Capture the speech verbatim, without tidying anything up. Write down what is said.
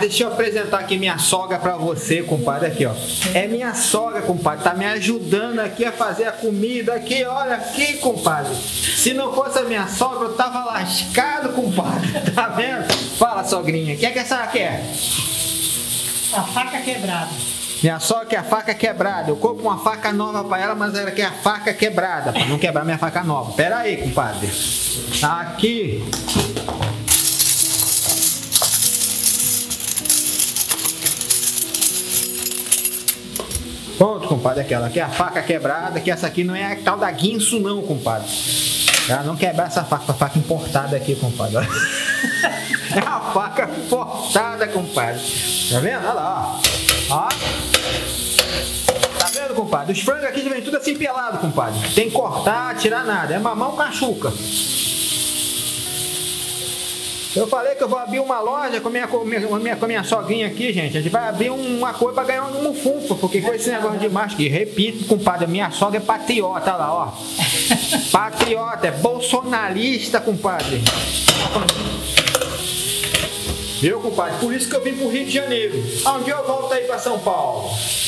deixa eu apresentar aqui minha sogra pra você, compadre. Aqui, ó. É minha sogra, compadre. Tá me ajudando aqui a fazer a comida aqui. Olha aqui, compadre. Se não fosse a minha sogra, eu tava lascado, compadre. Tá vendo? Fala, sogrinha. O que é que a senhora quer? A faca quebrada. Minha sogra quer a faca quebrada. Eu compro uma faca nova pra ela, mas ela quer a faca quebrada, pra não quebrar minha faca nova. Pera aí, compadre. Aqui. Pronto, compadre, aquela aqui é a faca quebrada, que essa aqui não é a tal da guinso não, compadre. Ela não quebrar essa faca, essa faca importada aqui, compadre. É a faca importada, compadre. Tá vendo? Olha lá, ó. Ó. Tá vendo, compadre? Os frangos aqui já vem tudo assim pelado, compadre. Tem que cortar, tirar nada. É mamão com cachuca. Eu falei que eu vou abrir uma loja com a minha, com a minha, com a minha sogrinha aqui, gente. A gente vai abrir uma coisa pra ganhar um mufunfa, porque com esse negócio de máscara, e repito, compadre, a minha sogra é patriota, olha lá, ó. Patriota, é bolsonarista, compadre. Viu, compadre? Por isso que eu vim pro Rio de Janeiro. Um dia eu volto aí pra São Paulo.